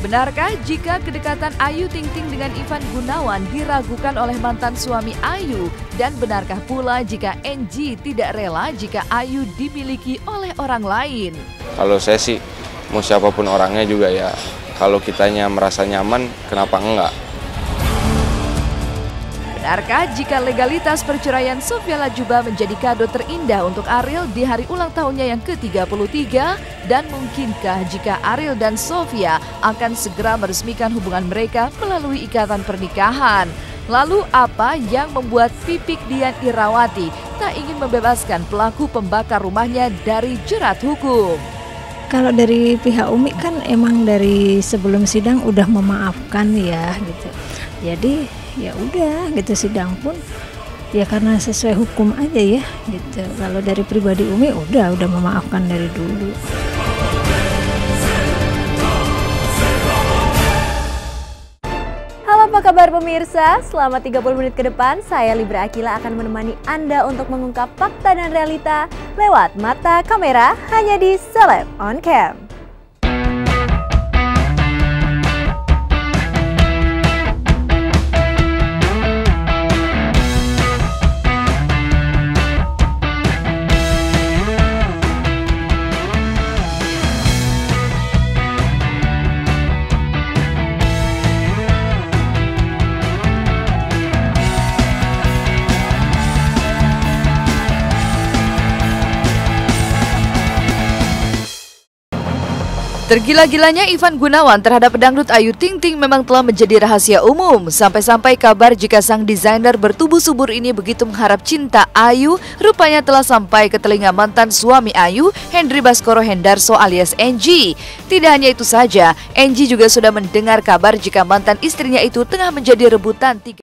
Benarkah jika kedekatan Ayu Ting Ting dengan Ivan Gunawan diragukan oleh mantan suami Ayu? Dan benarkah pula jika NG tidak rela jika Ayu dimiliki oleh orang lain? Kalau saya sih, mau siapapun orangnya juga ya, kalau kitanya merasa nyaman, kenapa enggak? Benarkah jika legalitas perceraian Sophia Latjuba menjadi kado terindah untuk Ariel di hari ulang tahunnya yang ke-33? Dan mungkinkah jika Ariel dan Sophia akan segera meresmikan hubungan mereka melalui ikatan pernikahan? Lalu apa yang membuat Pipik Dian Irawati tak ingin membebaskan pelaku pembakar rumahnya dari jerat hukum? Kalau dari pihak Umi kan emang dari sebelum sidang udah memaafkan ya gitu. Jadi ya udah gitu, sidang pun ya karena sesuai hukum aja ya gitu. Kalau dari pribadi Umi udah memaafkan dari dulu. Halo, apa kabar pemirsa? Selama 30 menit ke depan, saya Libra Akila akan menemani Anda untuk mengungkap fakta dan realita lewat mata kamera hanya di Celeb On Cam. Tergila-gilanya Ivan Gunawan terhadap pedangdut Ayu Ting Ting memang telah menjadi rahasia umum. Sampai-sampai kabar jika sang desainer bertubuh subur ini begitu mengharap cinta Ayu, rupanya telah sampai ke telinga mantan suami Ayu, Hendry Baskoro Hendarso alias NG. Tidak hanya itu saja, NG juga sudah mendengar kabar jika mantan istrinya itu tengah menjadi rebutan